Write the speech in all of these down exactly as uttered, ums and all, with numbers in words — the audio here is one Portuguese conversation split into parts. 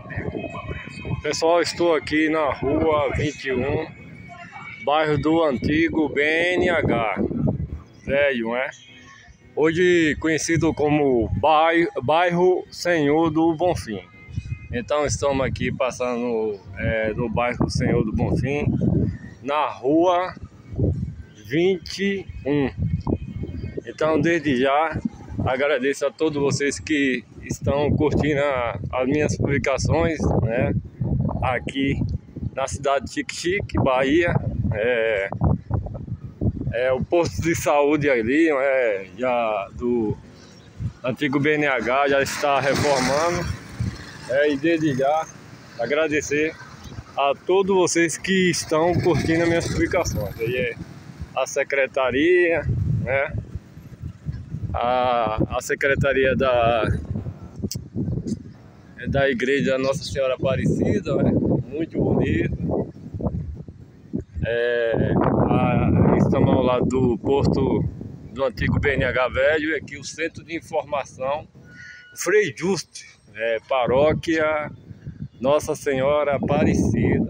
Pessoal, estou aqui na rua vinte e um, bairro do antigo B N H, velho, né? Hoje conhecido como bairro, bairro Senhor do Bonfim. Então estamos aqui passando é, no bairro Senhor do Bonfim, na rua vinte e um. Então desde já agradeço a todos vocês que estão curtindo a, as minhas publicações, né? Aqui na cidade de Xique-Xique, Bahia. É, é o posto de saúde ali, é, já do antigo B N H, já está reformando. É, e desde já agradecer a todos vocês que estão curtindo as minhas publicações. Aí é a secretaria, né? A, a secretaria da, da igreja Nossa Senhora Aparecida, né? Muito bonito. É, a, estamos ao lado do posto do antigo B N H velho, e aqui o centro de informação Frei Justo, é, paróquia Nossa Senhora Aparecida.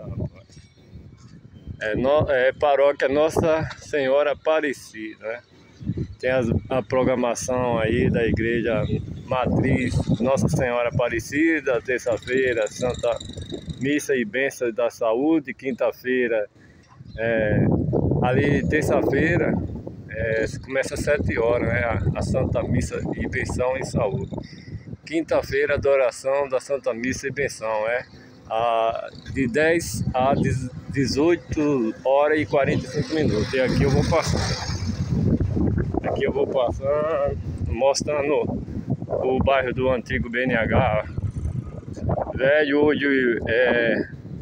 É, no, é paróquia Nossa Senhora Aparecida, né? Tem as, a programação aí da igreja matriz Nossa Senhora Aparecida, terça-feira Santa Missa e Bênção da Saúde, quinta-feira, é, ali terça-feira, é, começa às sete horas, né, a, a Santa Missa e Benção e Saúde. Quinta-feira, adoração da Santa Missa e Benção, é a, de dez a dezoito horas e quarenta e cinco minutos. E aqui eu vou passando. Aqui eu vou passando, mostrando o bairro do antigo B N H velho. Hoje é,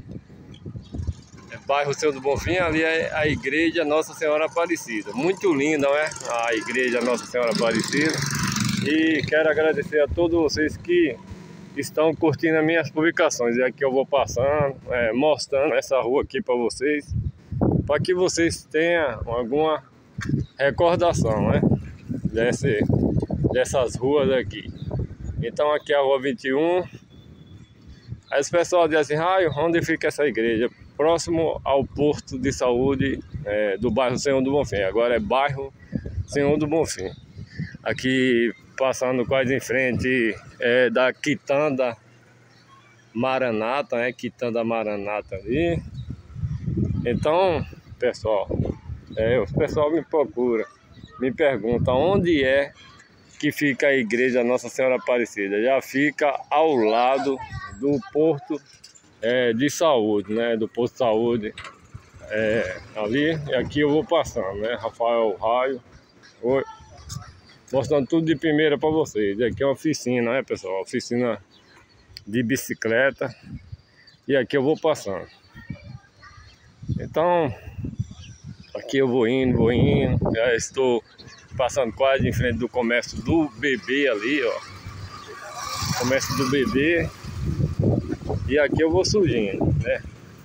é bairro Senhor do Bonfim. Ali é a igreja Nossa Senhora Aparecida, muito linda, não é? A igreja Nossa Senhora Aparecida. E quero agradecer a todos vocês que estão curtindo as minhas publicações. E aqui eu vou passando, é, mostrando essa rua aqui para vocês, para que vocês tenham alguma recordação, né? Desse, dessas ruas aqui. Então aqui é a rua vinte e um. Aí os pessoal diz assim: Raio, onde fica essa igreja? Próximo ao posto de saúde, é, do bairro Senhor do Bonfim. Agora é bairro Senhor do Bonfim. Aqui passando quase em frente é, da Quitanda Maranata, né? Quitanda Maranata ali. Então, pessoal, é, o pessoal me procura, me pergunta onde é que fica a igreja Nossa Senhora Aparecida. Já fica ao lado do posto é, de saúde, né? Do posto de saúde é, ali. E aqui eu vou passando, né? Rafael Raio, oi, mostrando tudo de primeira para vocês. Aqui é uma oficina, né, pessoal? Oficina de bicicleta. E aqui eu vou passando. Então aqui eu vou indo, vou indo, já estou passando quase em frente do comércio do bebê ali, ó. Comércio do bebê. E aqui eu vou surgindo, né?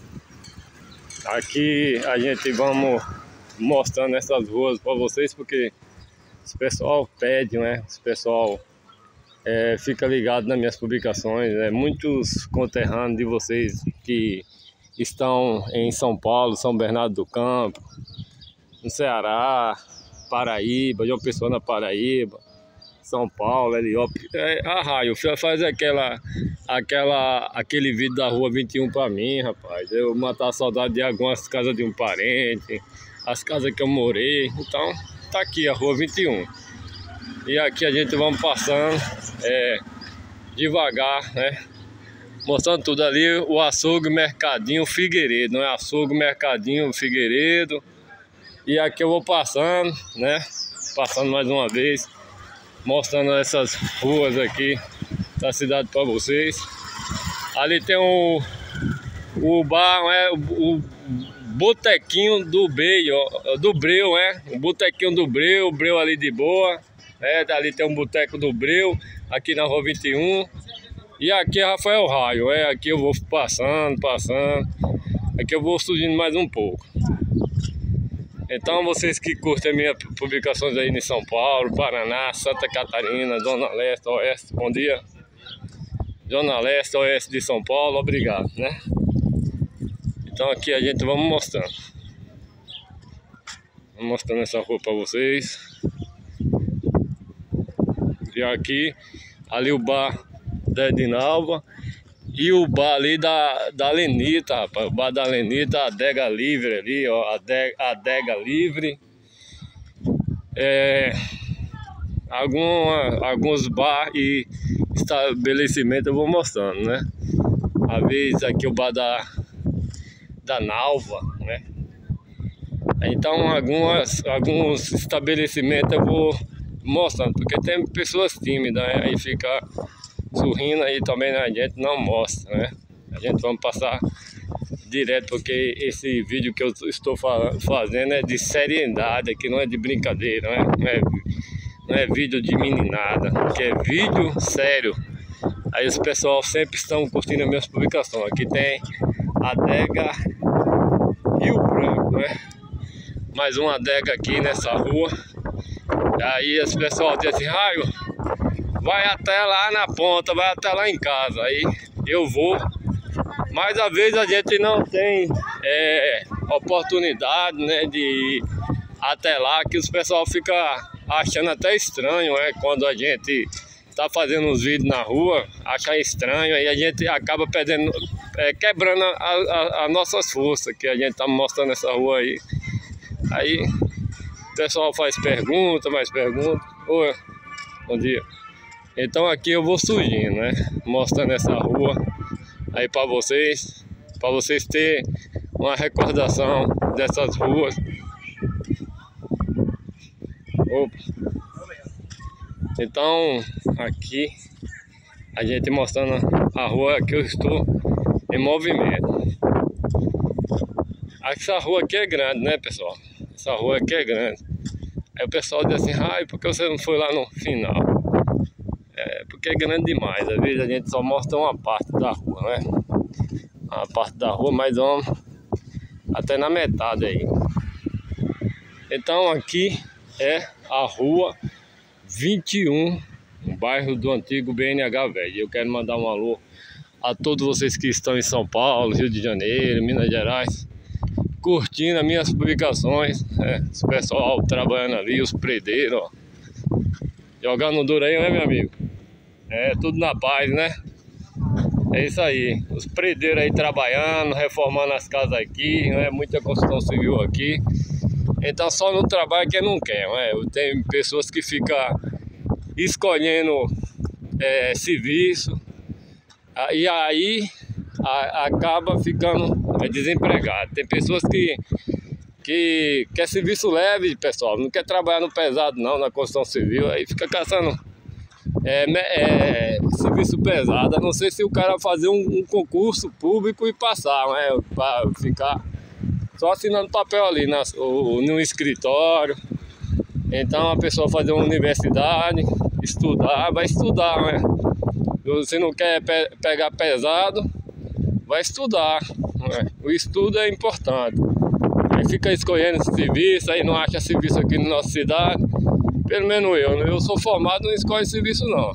Aqui a gente vamos mostrando essas ruas para vocês, porque os pessoal pede, né? Os pessoal é, fica ligado nas minhas publicações, né? Muitos conterrâneos de vocês que estão em São Paulo, São Bernardo do Campo, no Ceará, Paraíba, João Pessoa na Paraíba, São Paulo, Heliópolis, é, a Raio, faz aquela, aquela, aquele vídeo da rua vinte e um pra mim, rapaz. Eu matar a saudade de algumas casas de um parente, as casas que eu morei. Então, tá aqui a rua vinte e um. E aqui a gente vamos passando é, devagar, né? Mostrando tudo ali, o açougue Mercadinho Figueiredo, não é? Açougue Mercadinho Figueiredo. E aqui eu vou passando, né? Passando mais uma vez, mostrando essas ruas aqui da cidade para vocês. Ali tem o, o bar, é, o, o botequinho do Breu, do Breu, é? O botequinho do Breu, o Breu ali de boa. É, ali tem um boteco do Breu, aqui na rua vinte e um. E aqui é Rafael Raio, é, aqui eu vou passando, passando. Aqui eu vou surgindo mais um pouco. Então vocês que curtem minhas publicações aí em São Paulo, Paraná, Santa Catarina, Zona Leste, Oeste, bom dia. Zona Leste, Oeste de São Paulo, obrigado, né? Então aqui a gente vamos mostrando. Vamos mostrando essa rua para vocês. E aqui, ali o bar da Edinalva. E o bar ali da, da Lenita, rapaz. O bar da Lenita, a Adega Livre ali, ó. Adega, Adega Livre. É, alguma, alguns bar e estabelecimentos eu vou mostrando, né? A vez aqui o bar da, da Nalva, né? Então algumas, alguns estabelecimentos eu vou mostrando, porque tem pessoas tímidas, né? Aí fica sorrindo aí também a gente não mostra, né? A gente vamos passar direto, porque esse vídeo que eu estou fazendo é de seriedade, que não é de brincadeira, né? Não é, não é vídeo de meninada, que é vídeo sério. Aí os pessoal sempre estão curtindo as minhas publicações. Aqui tem Adega Rio Branco, né? Mais uma adega aqui nessa rua. Aí os pessoal dizem assim: Raio, vai até lá na ponta, vai até lá em casa. Aí eu vou, mas às vezes a gente não tem é, oportunidade, né, de ir até lá, que os pessoal fica achando até estranho, né, quando a gente tá fazendo uns vídeos na rua, acha estranho, aí a gente acaba perdendo, é, quebrando a, a, a nossas forças, que a gente tá mostrando essa rua aí. Aí o pessoal faz pergunta, mais pergunta. Oi, bom dia. Então aqui eu vou surgindo, né? Mostrando essa rua aí para vocês, para vocês terem uma recordação dessas ruas. Opa. Então aqui a gente mostrando a rua que eu estou em movimento. Essa rua aqui é grande, né, pessoal? Essa rua aqui é grande. Aí o pessoal diz assim: Ai, por que você não foi lá no final? É, porque é grande demais. Às vezes a gente só mostra uma parte da rua, né? Uma parte da rua, mas vamos até na metade aí. Então aqui é a rua vinte e um, no bairro do antigo B N H Velho. Eu quero mandar um alô a todos vocês que estão em São Paulo, Rio de Janeiro, Minas Gerais, curtindo as minhas publicações, né? Os pessoal trabalhando ali, os predeiros, ó, jogando duro aí, né, meu amigo? É, tudo na paz, né? É isso aí, os predeiros aí trabalhando, reformando as casas aqui, né? Muita construção civil aqui. Então só no trabalho quem não quer, né? Tem pessoas que ficam escolhendo é, serviço, e aí a, acaba ficando desempregado. Tem pessoas que, que quer serviço leve, pessoal, não quer trabalhar no pesado não, na construção civil, aí fica caçando é, é, serviço pesado, a não ser se o cara fazer um, um concurso público e passar, né, para ficar só assinando papel ali na, ou, no escritório. Então a pessoa fazer uma universidade, estudar, vai estudar, né? Se não quer pe pegar pesado, vai estudar, né? O estudo é importante. Aí fica escolhendo serviço, aí não acha serviço aqui na nossa cidade. Pelo menos eu, eu sou formado, não escolho serviço não.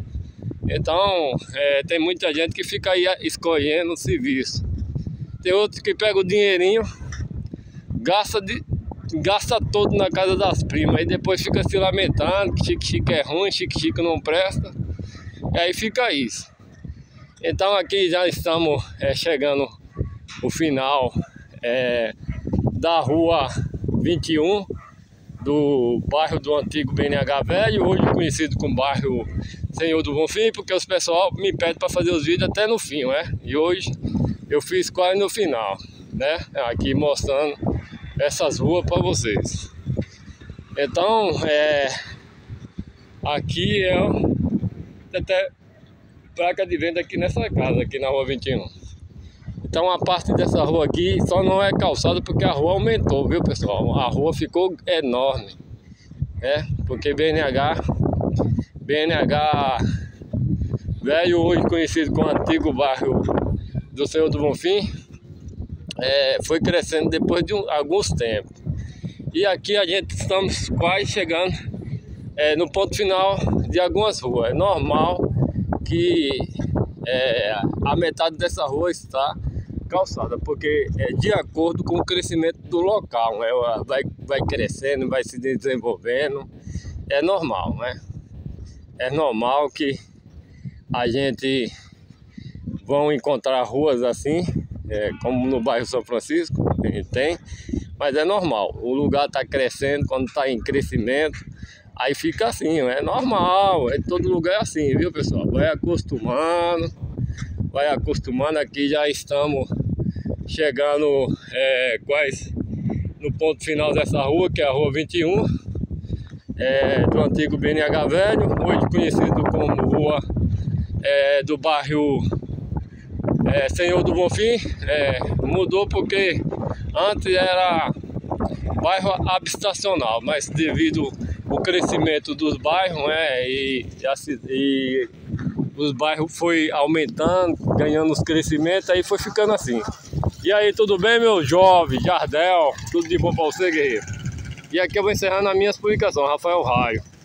Então é, tem muita gente que fica aí escolhendo serviço. Tem outros que pega o dinheirinho, gasta, de, gasta todo na casa das primas, aí depois fica se lamentando que chique-chique é ruim, chique-chique não presta. E aí fica isso. Então aqui já estamos é, chegando o final é, da rua vinte e um, do bairro do antigo B N H Velho, hoje conhecido como bairro Senhor do Bonfim, porque os pessoal me pedem para fazer os vídeos até no fim, né? E hoje eu fiz quase no final, né? Aqui mostrando essas ruas para vocês. Então, é, aqui é até placa de venda aqui nessa casa, aqui na rua vinte e um. Então a parte dessa rua aqui só não é calçada porque a rua aumentou, viu, pessoal? A rua ficou enorme, né? Porque B N H, B N H Velho, hoje conhecido como antigo bairro do Senhor do Bonfim, é, foi crescendo depois de um, alguns tempos. E aqui a gente estamos quase chegando é, no ponto final de algumas ruas. É normal que é, a metade dessa rua está calçada, porque é de acordo com o crescimento do local, né? vai, vai crescendo, vai se desenvolvendo, é normal, né? É normal que a gente vão encontrar ruas assim, é, como no bairro São Francisco, a gente tem, mas é normal, o lugar está crescendo, quando está em crescimento, aí fica assim, é normal, é, todo lugar é assim, viu pessoal? Vai acostumando, vai acostumando, aqui já estamos chegando é, quase no ponto final dessa rua, que é a rua vinte e um, é, do antigo B N H velho, hoje conhecido como rua é, do bairro é, Senhor do Bonfim. É, mudou porque antes era bairro habitacional, mas devido ao crescimento dos bairros, né, e, e os bairros foi aumentando, ganhando os crescimentos, aí foi ficando assim. E aí, tudo bem, meu jovem, Jardel? Tudo de bom pra você, guerreiro? E aqui eu vou encerrando as minhas publicações, Rafael Raio.